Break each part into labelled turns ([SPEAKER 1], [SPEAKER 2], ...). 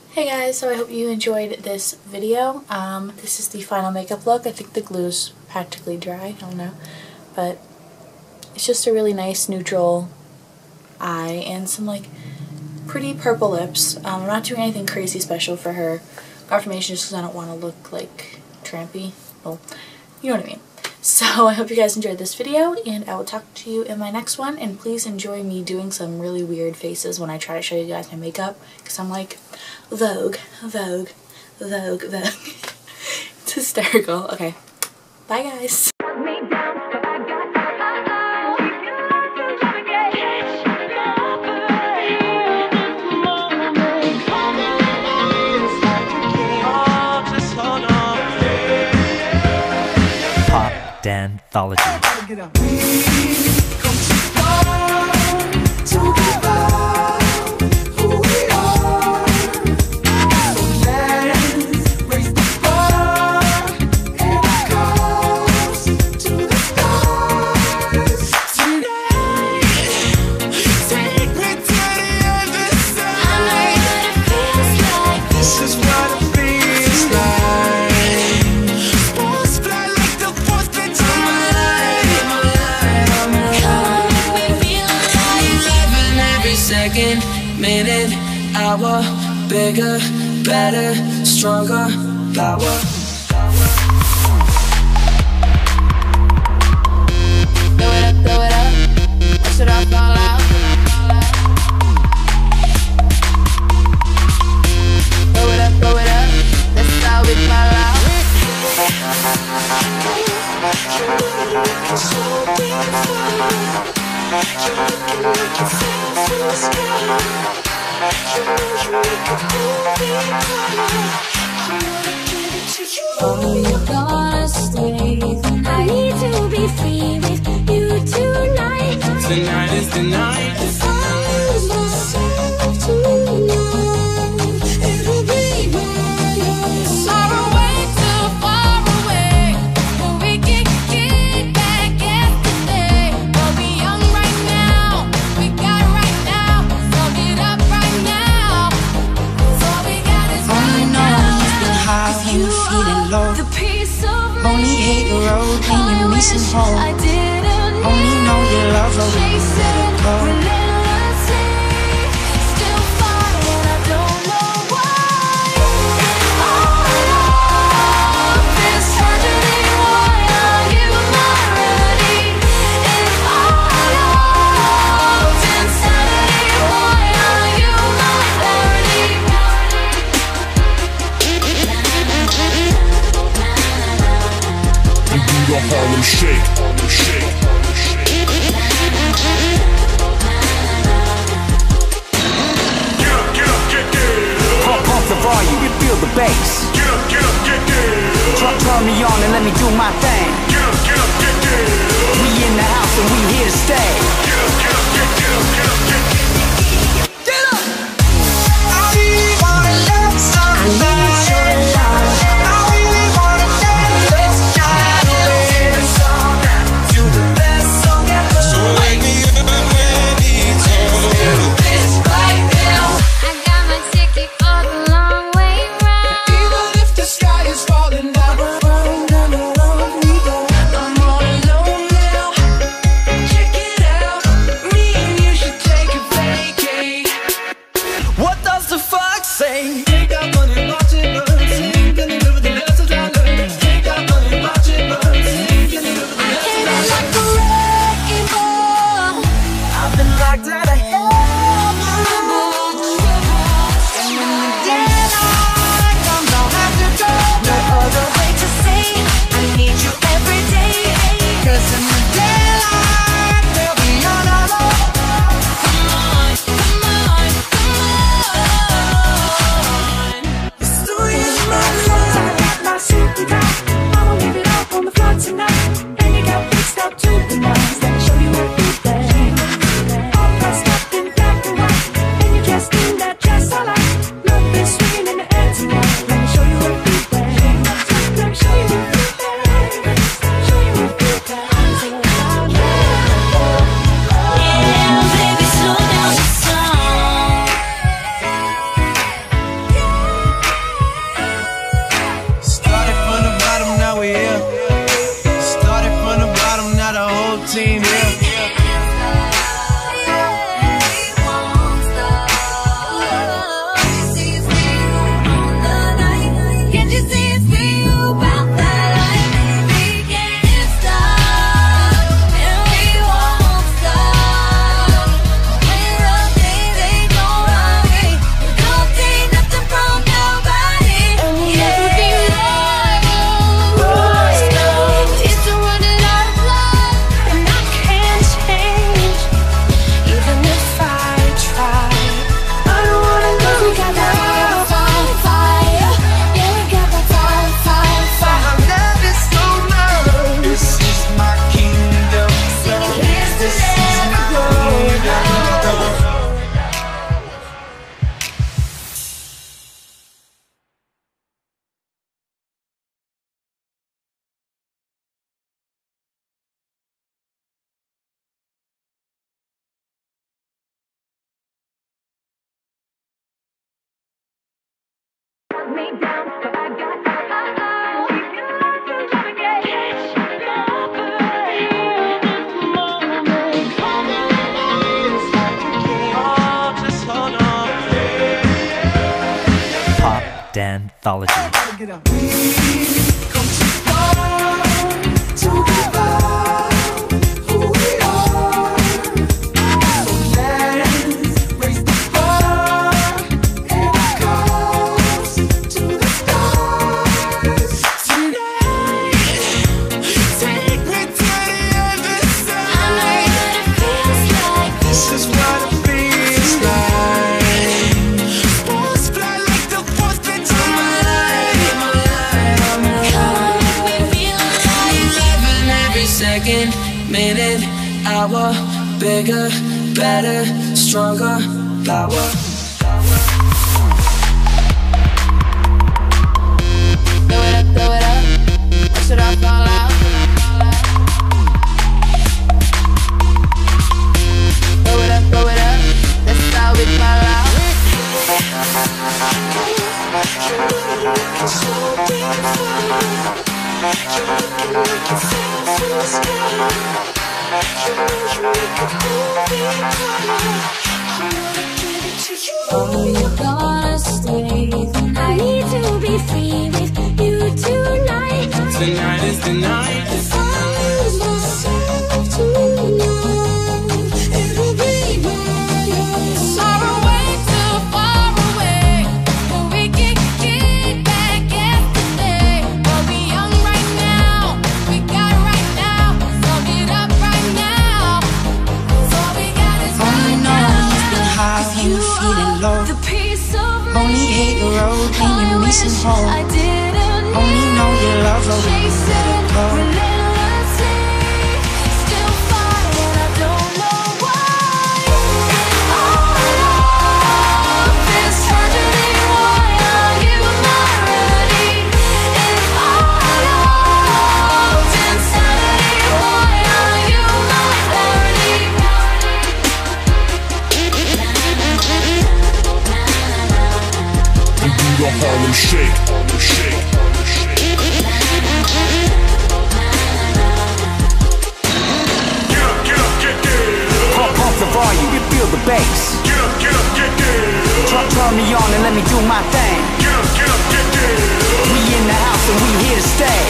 [SPEAKER 1] Hey guys, so I hope you enjoyed this video. This is the final makeup look. I think the glue's practically dry, I don't know. But it's just a really nice neutral eye and some like pretty purple lips. I'm not doing anything crazy special for her confirmation just because I don't want to look like trampy. Well, you know what I mean. So I hope you guys enjoyed this video, and I will talk to you in my next one. And please enjoy me doing some really weird faces when I try to show you guys my makeup, because I'm like, Vogue, Vogue, Vogue, Vogue. It's hysterical. Okay, bye guys.
[SPEAKER 2] Danthology.
[SPEAKER 3] Second, minute, hour, bigger, better, stronger, power. Throw it up, or should I fall out? Throw it up, that's how we fall out.
[SPEAKER 4] Oh, you're gonna stay the night. I need to be free with you tonight.
[SPEAKER 3] Tonight is the night.
[SPEAKER 4] If I lose myself tonight, it'll be my
[SPEAKER 5] Far away, too far away, but we can get back yesterday. We'll be young right now, we got it right now. Sum it up right now. All we got is right now.
[SPEAKER 6] You've been high when you're feeling low.
[SPEAKER 4] the piece of me.
[SPEAKER 6] Only hate the road when you're missing home.
[SPEAKER 4] I didn't
[SPEAKER 6] Only know you love her when you let her go.
[SPEAKER 4] relentlessly, still fighting, I don't know why. Oh, this tragedy, why are you my remedy? If I loved insanity, why are you my parody?
[SPEAKER 7] We do the Harlem Shake, Harlem Shake, Harlem Shake. Get down.
[SPEAKER 2] Pump the volume, you feel the bass.
[SPEAKER 7] Get up, get down.
[SPEAKER 2] Turn me on and let me do my thing.
[SPEAKER 7] Get up, get down.
[SPEAKER 2] We in the house and we here to stay.
[SPEAKER 7] Get up, get down, get down.
[SPEAKER 5] I got my ticket for the long way round.
[SPEAKER 3] Even if the sky is falling down, I'm all alone now. Check it out, me and you should take a vacay. What does the fuck say? Take that money, watch it burn. Sing, gonna live with the lessons I learned. Take that money, watch it burn. Sing, gonna live with the lessons I learned.
[SPEAKER 4] Like a wrecking ball,
[SPEAKER 3] I've been locked out of hell.
[SPEAKER 4] and when the daylight comes, I'll have to go. No other way to say I need you every day. 'Cause in the daylight, we'll be on our own.
[SPEAKER 5] Come on, come on, come on.
[SPEAKER 2] Danthology.
[SPEAKER 3] Second, minute, hour, bigger, better, stronger, power. Throw it up, watch it all fall out. Throw it up, that's how we fall out.
[SPEAKER 5] Oh, you're gonna stay the night. I need to be free with you tonight.
[SPEAKER 3] Tonight is the night.
[SPEAKER 5] If I lose myself to you now, it'll be my own. Sorrow way too far away, but we can get back yesterday. We'll be young right now, we got it right now. Sum it up right now. So we got is
[SPEAKER 6] Only
[SPEAKER 5] right
[SPEAKER 6] know
[SPEAKER 5] now.
[SPEAKER 6] you've been high when you're feeling low.
[SPEAKER 5] The piece of
[SPEAKER 6] Only hate the road when you're missing home.
[SPEAKER 5] I didn't
[SPEAKER 6] Only know you love her when you let her go.
[SPEAKER 5] relentlessly, still fighting, I don't know why. Oh, this tragedy, why are you my remedy? If I loved insanity, why are you my parody?
[SPEAKER 7] We do the Harlem Shake.
[SPEAKER 2] Pump the volume, you feel the bass. Turn me on and let me do my thing. We in the house and we here to stay.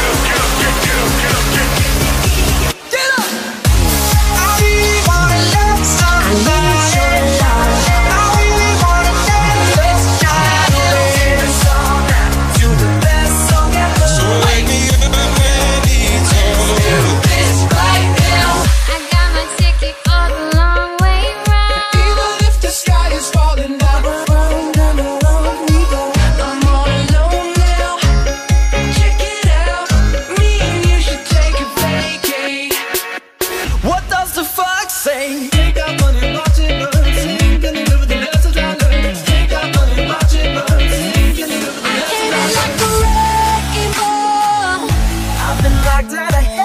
[SPEAKER 5] I got my ticket for the long way round.
[SPEAKER 3] Even if the sky is falling down, I'm all alone now. Check it out, me and you should take a vacay. What does the fox say? Take out money, watch it burn. Sing, gonna live with the lessons I learned. Take out money, watch it burn. Sing, gonna live with the lessons I
[SPEAKER 5] Like
[SPEAKER 3] learned.
[SPEAKER 5] a wrecking ball.
[SPEAKER 3] I've been locked out of hell.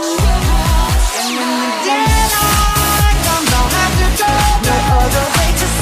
[SPEAKER 4] And when the daylight comes, I'll have to go. No other way to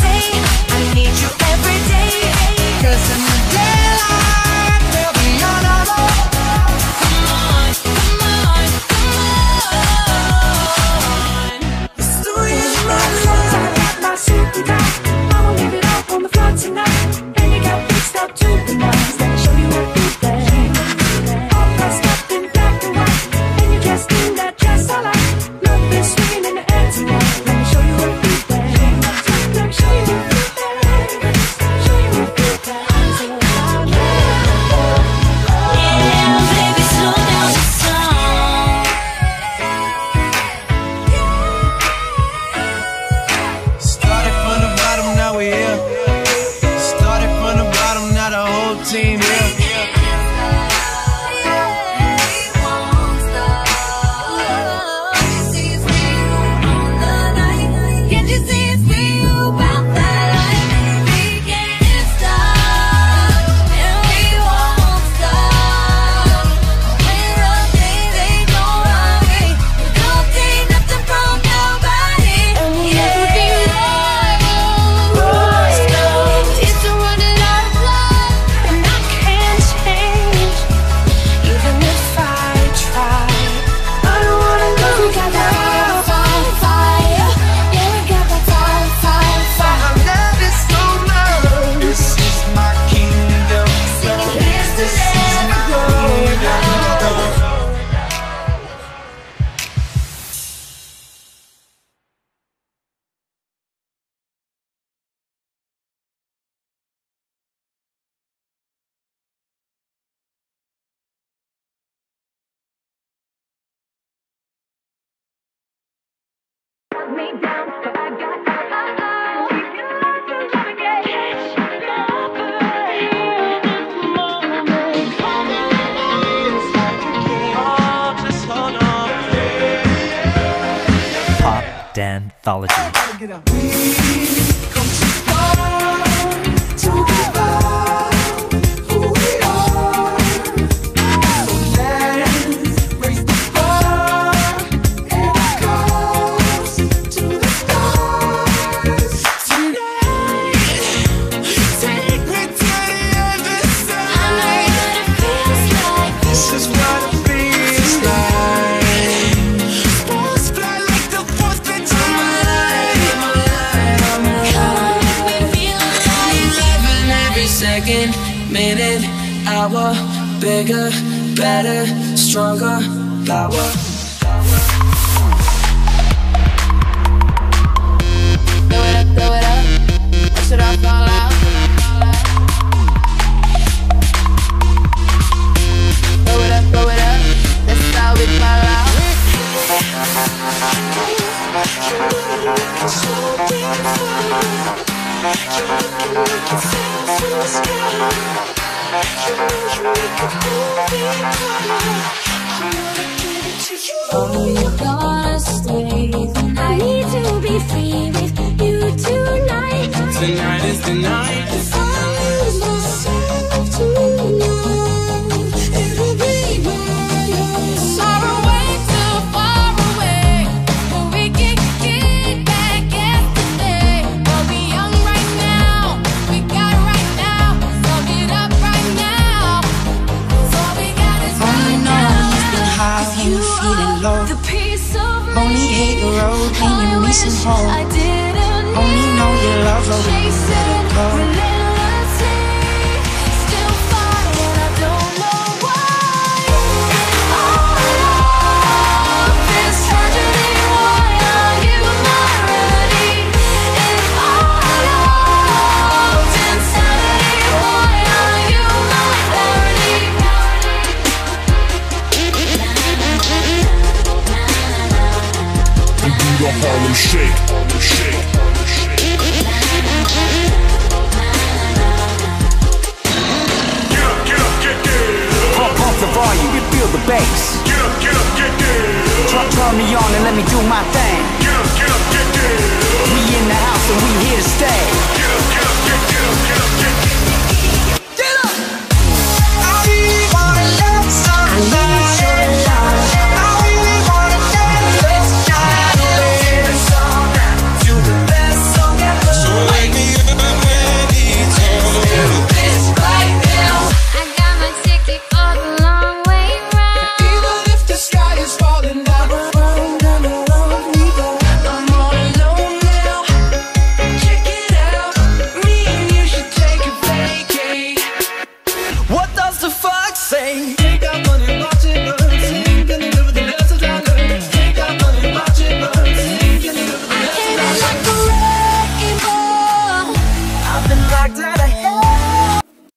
[SPEAKER 5] shut me down, but I got keep your life to love again. Catch my breath in this moment. Hold on, it's like you can't.
[SPEAKER 3] Just hold on.
[SPEAKER 8] Pop Danthology.
[SPEAKER 3] Second, minute, hour, bigger, better, stronger, power.
[SPEAKER 5] Throw it up, watch it all fall out. Throw it up, that's how we fall out.
[SPEAKER 4] Oh, you're gonna stay the night. I need to be free with you tonight.
[SPEAKER 3] Tonight is the night.
[SPEAKER 4] If I lose myself tonight, it'll be my own.
[SPEAKER 5] Sorrow way too far away, but we can get back yesterday. We'll be young right now, we got right now. Sum it up right now. So we got is
[SPEAKER 6] Only
[SPEAKER 5] right
[SPEAKER 6] know
[SPEAKER 5] now.
[SPEAKER 6] you've been high, you feeling low.
[SPEAKER 5] The piece of
[SPEAKER 6] Only hate the road when you're missing home.
[SPEAKER 5] I didn't
[SPEAKER 6] Only know your love over
[SPEAKER 5] chase it relentlessly. Still fighting, I don't know why. All this tragedy, why are you my remedy? If all of insanity, why are you my parody?
[SPEAKER 7] We do the Harlem Shake.
[SPEAKER 8] Pump the volume, you feel the bass. Turn me on and let me do my thing. We in the house and we here to stay.